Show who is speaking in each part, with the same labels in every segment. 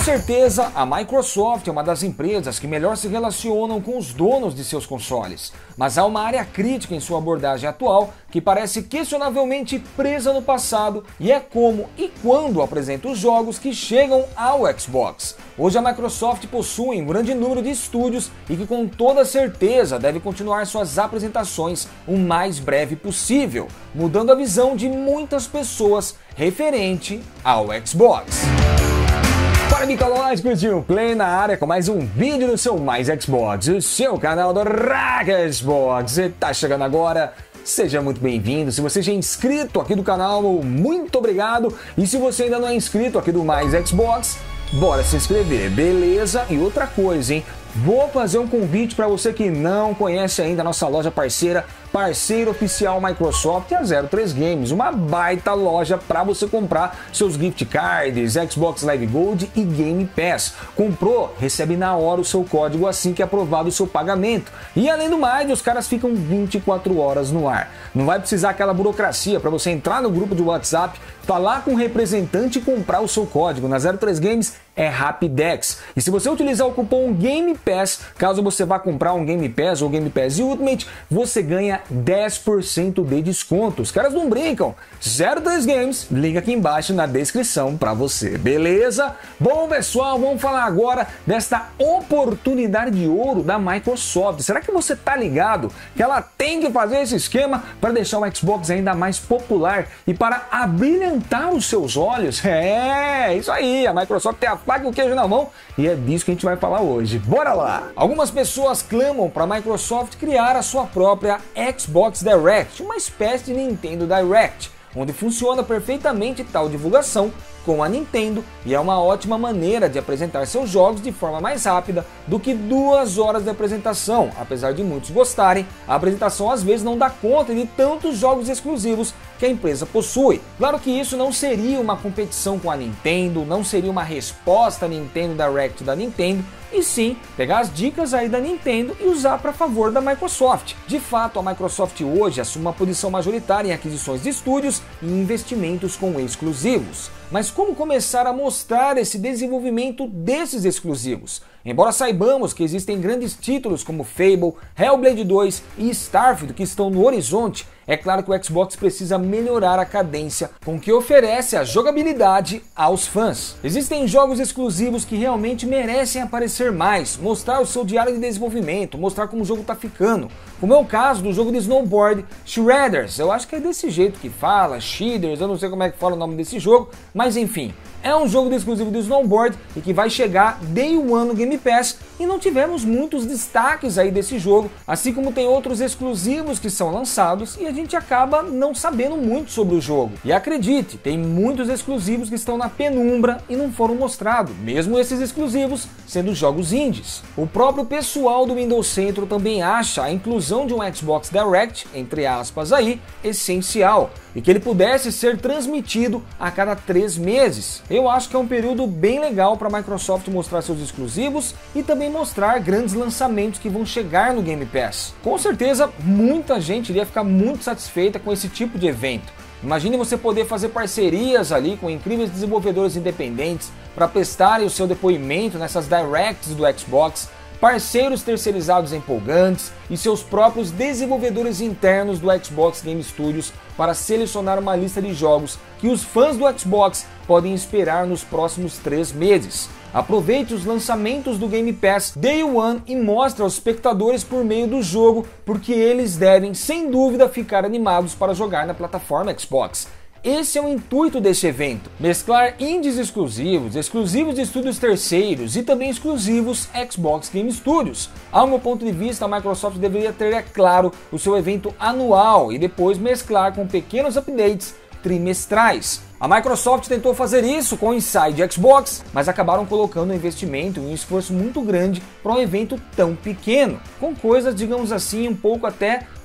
Speaker 1: certeza, a Microsoft é uma das empresas que melhor se relacionam com os donos de seus consoles, mas há uma área crítica em sua abordagem atual que parece questionavelmente presa no passado, e é como e quando apresenta os jogos que chegam ao Xbox. Hoje a Microsoft possui um grande número de estúdios e que com toda certeza deve continuar suas apresentações o mais breve possível, mudando a visão de muitas pessoas referente ao Xbox. Para Nicolás Curtiu Play na área com mais um vídeo do seu Mais Xbox, o seu canal do Raga Xbox. Você tá chegando agora? Seja muito bem-vindo. Se você já é inscrito aqui do canal, muito obrigado. E se você ainda não é inscrito aqui do Mais Xbox, bora se inscrever, beleza? E outra coisa, hein? Vou fazer um convite para você que não conhece ainda a nossa loja parceira, parceiro oficial Microsoft, a 03 Games, uma baita loja para você comprar seus gift cards, Xbox Live Gold e Game Pass. Comprou, recebe na hora o seu código assim que é aprovado o seu pagamento. E além do mais, os caras ficam 24 horas no ar. Não vai precisar aquela burocracia para você entrar no grupo de WhatsApp, falar com o representante e comprar o seu código. Na 03 Games é Rapidex. E se você utilizar o cupom Game Pass, caso você vá comprar um Game Pass ou Game Pass Ultimate, você ganha 10% de desconto. Os caras não brincam. 03 Games, link aqui embaixo na descrição para você, beleza? Bom, pessoal, vamos falar agora desta oportunidade de ouro da Microsoft. Será que você tá ligado que ela tem que fazer esse esquema para deixar o Xbox ainda mais popular e para abrilhantar os seus olhos? É, isso aí, a Microsoft tem a faca e o queijo na mão e é disso que a gente vai falar hoje. Bora lá! Algumas pessoas clamam para a Microsoft criar a sua própria Xbox Direct, uma espécie de Nintendo Direct, onde funciona perfeitamente tal divulgação com a Nintendo e é uma ótima maneira de apresentar seus jogos de forma mais rápida do que 2 horas de apresentação. Apesar de muitos gostarem, a apresentação às vezes não dá conta de tantos jogos exclusivos que a empresa possui. Claro que isso não seria uma competição com a Nintendo, não seria uma resposta à Nintendo Direct da Nintendo, e sim pegar as dicas aí da Nintendo e usar para favor da Microsoft. De fato, a Microsoft hoje assume uma posição majoritária em aquisições de estúdios e investimentos com exclusivos. Mas como começar a mostrar esse desenvolvimento desses exclusivos? Embora saibamos que existem grandes títulos como Fable, Hellblade 2 e Starfield que estão no horizonte, é claro que o Xbox precisa melhorar a cadência com que oferece a jogabilidade aos fãs. Existem jogos exclusivos que realmente merecem aparecer mais, mostrar o seu diário de desenvolvimento, mostrar como o jogo está ficando. Como é o caso do jogo de snowboard Shredders, eu acho que é desse jeito que fala, Shredders, eu não sei como é que fala o nome desse jogo, mas enfim. É um jogo exclusivo do snowboard e que vai chegar Day One no Game Pass e não tivemos muitos destaques aí desse jogo, assim como tem outros exclusivos que são lançados e a gente acaba não sabendo muito sobre o jogo. E acredite, tem muitos exclusivos que estão na penumbra e não foram mostrados, mesmo esses exclusivos sendo jogos indies. O próprio pessoal do Windows Central também acha a inclusão de um Xbox Direct, entre aspas aí, essencial, e que ele pudesse ser transmitido a cada 3 meses. Eu acho que é um período bem legal para a Microsoft mostrar seus exclusivos e também mostrar grandes lançamentos que vão chegar no Game Pass. Com certeza, muita gente iria ficar muito satisfeita com esse tipo de evento. Imagine você poder fazer parcerias ali com incríveis desenvolvedores independentes para prestarem o seu depoimento nessas directs do Xbox, parceiros terceirizados empolgantes e seus próprios desenvolvedores internos do Xbox Game Studios para selecionar uma lista de jogos que os fãs do Xbox podem esperar nos próximos 3 meses. Aproveite os lançamentos do Game Pass Day One e mostre aos espectadores por meio do jogo, porque eles devem, sem dúvida, ficar animados para jogar na plataforma Xbox. Esse é o intuito desse evento, mesclar indies exclusivos, exclusivos de estúdios terceiros e também exclusivos Xbox Game Studios. Ao meu ponto de vista, a Microsoft deveria ter, é claro, o seu evento anual e depois mesclar com pequenos updates trimestrais. A Microsoft tentou fazer isso com o Inside Xbox, mas acabaram colocando um investimento e um esforço muito grande para um evento tão pequeno, com coisas, digamos assim, um pouco até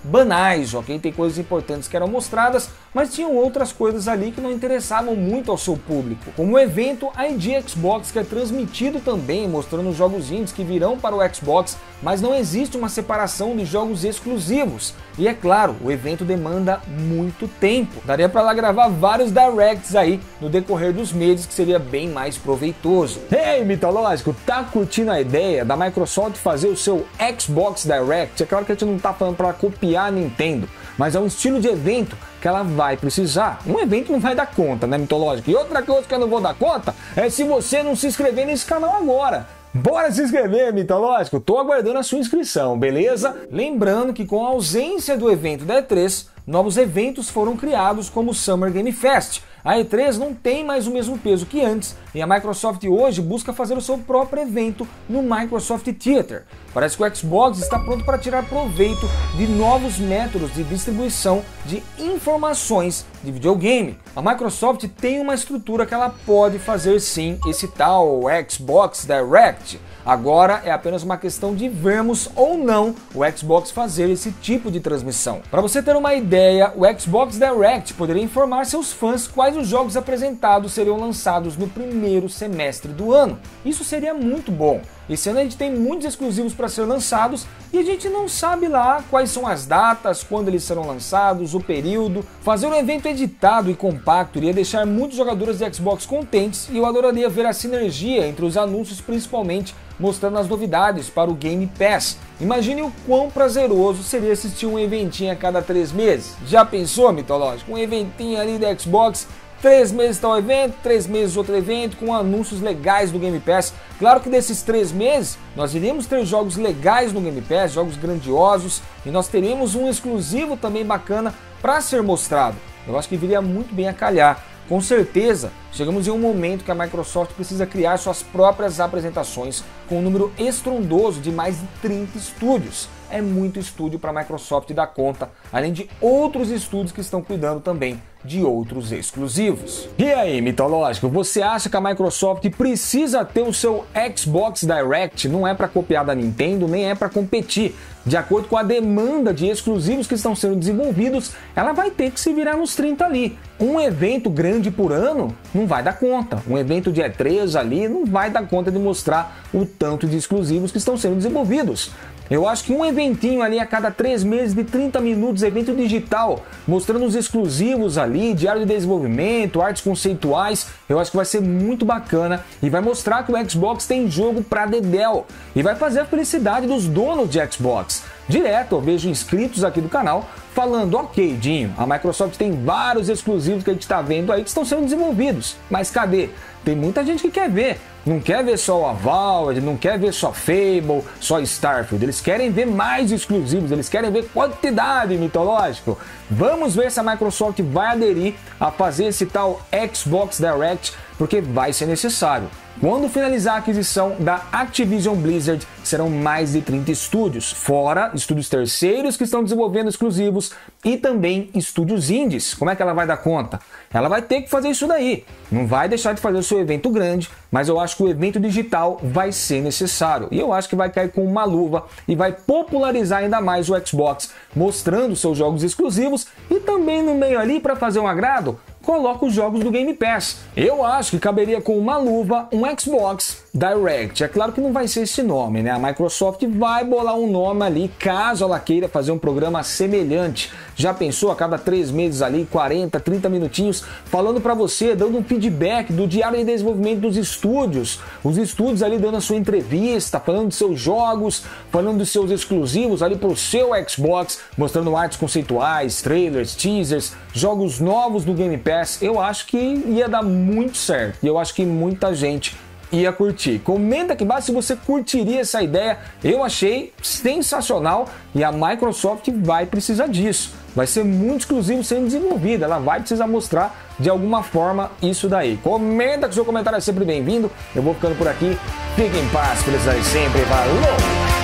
Speaker 1: banais, ok? Tem coisas importantes que eram mostradas, mas tinham outras coisas ali que não interessavam muito ao seu público. Como o evento ID Xbox, que é transmitido também, mostrando os jogos indies que virão para o Xbox, mas não existe uma separação de jogos exclusivos. E é claro, o evento demanda muito tempo. Daria para lá gravar vários directs aí no decorrer dos meses, que seria bem mais proveitoso. Ei, mitológico, tá curtindo a ideia da Microsoft fazer o seu Xbox Direct? É claro que a gente não tá falando para copiar a Nintendo, mas é um estilo de evento que ela vai precisar. Um evento não vai dar conta, né, mitológico? E outra coisa que eu não vou dar conta é se você não se inscrever nesse canal agora. Bora se inscrever, mitológico? Tô aguardando a sua inscrição, beleza? Lembrando que com a ausência do evento da E3, novos eventos foram criados como o Summer Game Fest. A E3 não tem mais o mesmo peso que antes e a Microsoft hoje busca fazer o seu próprio evento no Microsoft Theater. Parece que o Xbox está pronto para tirar proveito de novos métodos de distribuição de informações de videogame. A Microsoft tem uma estrutura que ela pode fazer sim esse tal Xbox Direct. Agora é apenas uma questão de vermos ou não o Xbox fazer esse tipo de transmissão. Para você ter uma ideia, o Xbox Direct poderia informar seus fãs quais os jogos apresentados seriam lançados no primeiro semestre do ano. Isso seria muito bom. Esse ano a gente tem muitos exclusivos para ser lançados e a gente não sabe lá quais são as datas, quando eles serão lançados, o período. Fazer um evento editado e compacto iria deixar muitos jogadores de Xbox contentes e eu adoraria ver a sinergia entre os anúncios, principalmente mostrando as novidades para o Game Pass. Imagine o quão prazeroso seria assistir um eventinho a cada 3 meses. Já pensou, mitológico? Um eventinho ali da Xbox, 3 meses tal evento, 3 meses outro evento, com anúncios legais do Game Pass. Claro que desses 3 meses, nós iríamos ter jogos legais no Game Pass, jogos grandiosos, e nós teremos um exclusivo também bacana para ser mostrado. Eu acho que viria muito bem a calhar. Com certeza, chegamos em um momento que a Microsoft precisa criar suas próprias apresentações com um número estrondoso de mais de 30 estúdios. É muito estúdio para a Microsoft dar conta, além de outros estúdios que estão cuidando também de outros exclusivos. E aí, mitológico, você acha que a Microsoft precisa ter o seu Xbox Direct? Não é para copiar da Nintendo, nem é para competir. De acordo com a demanda de exclusivos que estão sendo desenvolvidos, ela vai ter que se virar nos 30 ali. Um evento grande por ano não vai dar conta. Um evento de E3 ali não vai dar conta de mostrar o tanto de exclusivos que estão sendo desenvolvidos. Eu acho que um eventinho ali a cada 3 meses de 30 minutos, evento digital, mostrando os exclusivos ali, diário de desenvolvimento, artes conceituais, eu acho que vai ser muito bacana e vai mostrar que o Xbox tem jogo pra dedéu e vai fazer a felicidade dos donos de Xbox. Direto eu vejo inscritos aqui do canal falando, ok, Dinho, a Microsoft tem vários exclusivos que a gente está vendo aí que estão sendo desenvolvidos, mas cadê? Tem muita gente que quer ver, não quer ver só o Avowed, não quer ver só Fable, só Starfield, eles querem ver mais exclusivos, eles querem ver quantidade, mitológico. Vamos ver se a Microsoft vai aderir a fazer esse tal Xbox Direct, porque vai ser necessário. Quando finalizar a aquisição da Activision Blizzard, serão mais de 30 estúdios, fora estúdios terceiros que estão desenvolvendo exclusivos e também estúdios indies. Como é que ela vai dar conta? Ela vai ter que fazer isso daí. Não vai deixar de fazer o seu evento grande, mas eu acho que o evento digital vai ser necessário. E eu acho que vai cair com uma luva e vai popularizar ainda mais o Xbox, mostrando seus jogos exclusivos e também no meio ali, para fazer um agrado, coloca os jogos do Game Pass. Eu acho que caberia com uma luva um Xbox Direct. É claro que não vai ser esse nome, né? A Microsoft vai bolar um nome ali, caso ela queira fazer um programa semelhante. Já pensou a cada 3 meses ali, 40, 30 minutinhos, falando para você, dando um feedback do diário de desenvolvimento dos estúdios. Os estúdios ali dando a sua entrevista, falando de seus jogos, falando dos seus exclusivos ali pro seu Xbox, mostrando artes conceituais, trailers, teasers, jogos novos do Game Pass. Eu acho que ia dar muito certo e eu acho que muita gente ia curtir. Comenta aqui embaixo se você curtiria essa ideia. Eu achei sensacional e a Microsoft vai precisar disso. Vai ser muito exclusivo sendo desenvolvido. Ela vai precisar mostrar de alguma forma isso daí. Comenta que o seu comentário é sempre bem-vindo. Eu vou ficando por aqui. Fique em paz, felicidade sempre. Valeu!